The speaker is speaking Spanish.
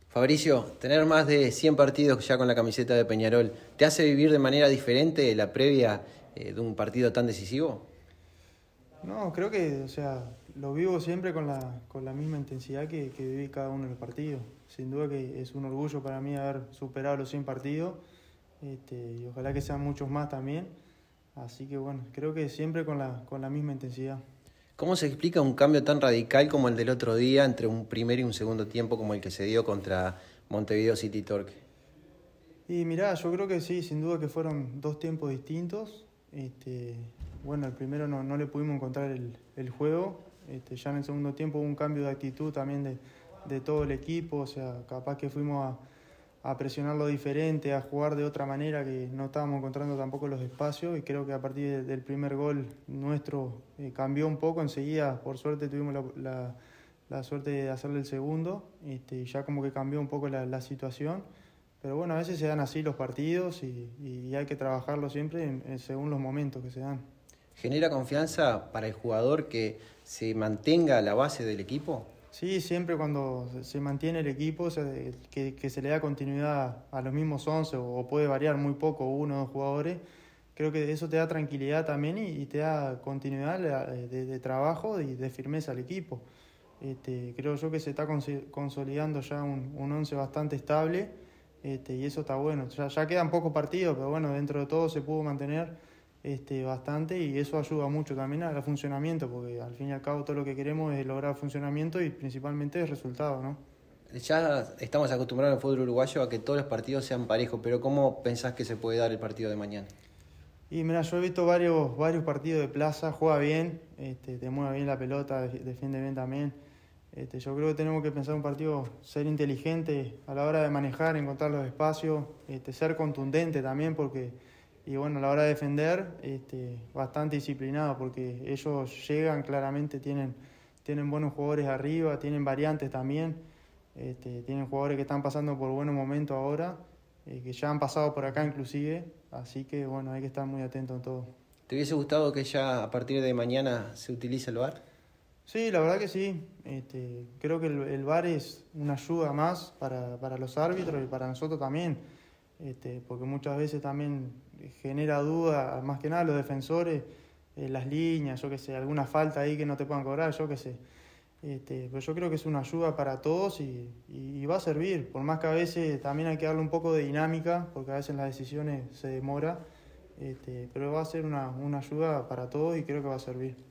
Fabricio, tener más de 100 partidos ya con la camiseta de Peñarol, ¿te hace vivir de manera diferente la previa de un partido tan decisivo? No, creo que, lo vivo siempre con la misma intensidad que viví cada uno de los partidos. Sin duda que es un orgullo para mí haber superado los 100 partidos, y ojalá que sean muchos más también. Así que bueno, creo que siempre con la misma intensidad. ¿Cómo se explica un cambio tan radical como el del otro día entre un primer y un segundo tiempo como el que se dio contra Montevideo City Torque? Y mirá, yo creo que sí, sin duda que fueron dos tiempos distintos. Bueno, el primero no le pudimos encontrar el juego. Ya en el segundo tiempo hubo un cambio de actitud también de todo el equipo. O sea, capaz que fuimos a presionarlo diferente, a jugar de otra manera, que no estábamos encontrando tampoco los espacios. Y creo que a partir del primer gol nuestro cambió un poco. Enseguida, por suerte, tuvimos la suerte de hacerle el segundo. Y ya como que cambió un poco la situación. Pero bueno, a veces se dan así los partidos y hay que trabajarlo siempre según los momentos que se dan. ¿Genera confianza para el jugador que se mantenga la base del equipo? Sí, siempre cuando se mantiene el equipo, o sea, que se le da continuidad a los mismos 11 o puede variar muy poco uno o dos jugadores, creo que eso te da tranquilidad también y te da continuidad de trabajo y de firmeza al equipo. Creo yo que se está consolidando ya un 11 bastante estable. Y eso está bueno. Ya quedan pocos partidos, pero bueno, dentro de todo se pudo mantener bastante y eso ayuda mucho también al funcionamiento, porque al fin y al cabo todo lo que queremos es lograr funcionamiento y principalmente el resultado, ¿no? Ya estamos acostumbrados en el fútbol uruguayo a que todos los partidos sean parejos, pero ¿cómo pensás que se puede dar el partido de mañana? Y mira, yo he visto varios partidos de Plaza, juega bien, te mueve bien la pelota, defiende bien también. Yo creo que tenemos que pensar un partido, ser inteligente a la hora de manejar, encontrar los espacios, ser contundente también, y bueno, a la hora de defender, bastante disciplinado, porque ellos llegan claramente, tienen buenos jugadores arriba, tienen variantes también, tienen jugadores que están pasando por buenos momentos ahora, que ya han pasado por acá inclusive, así que bueno, hay que estar muy atentos en todo. ¿Te hubiese gustado que ya a partir de mañana se utilice el VAR? Sí, la verdad que sí. Creo que el VAR es una ayuda más para los árbitros y para nosotros también, porque muchas veces también genera duda, más que nada los defensores, las líneas, yo qué sé, alguna falta ahí que no te puedan cobrar, yo qué sé. Pero yo creo que es una ayuda para todos y va a servir, por más que a veces también hay que darle un poco de dinámica, porque a veces en las decisiones se demora, pero va a ser una ayuda para todos y creo que va a servir.